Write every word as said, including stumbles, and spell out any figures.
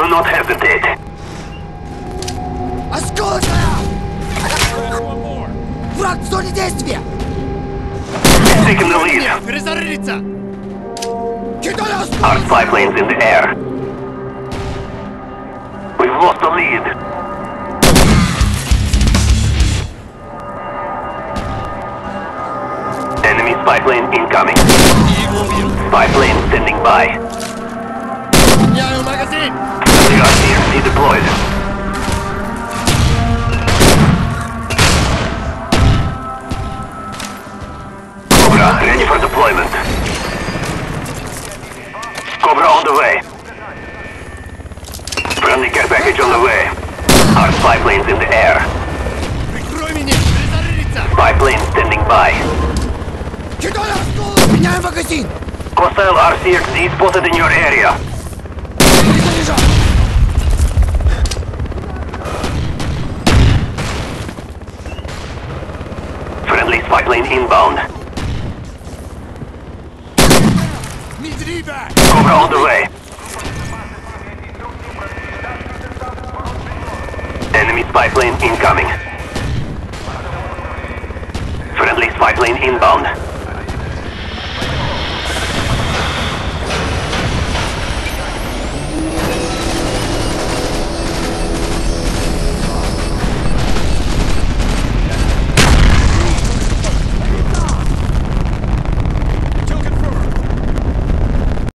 Do not hesitate. Враг в зоне действия! Taking the lead. Перезарядиться! Our spy plane's in the air. We've lost the lead. Enemy spy plane incoming. Spy plane standing by. Меняю магазин! The R C R C deployed. Cobra ready for deployment. Cobra on the way. Friendly care package on the way. Our spy plane's in the air. Прикрой меня! Перезарядиться! Spy plane standing by. Кидаю осколок! Меняю магазин! Hostile R C R C spotted in your area. Перезаряжаю! Friendly spy plane inbound. Cobra on the way. Enemy spy plane incoming. Friendly spy plane inbound.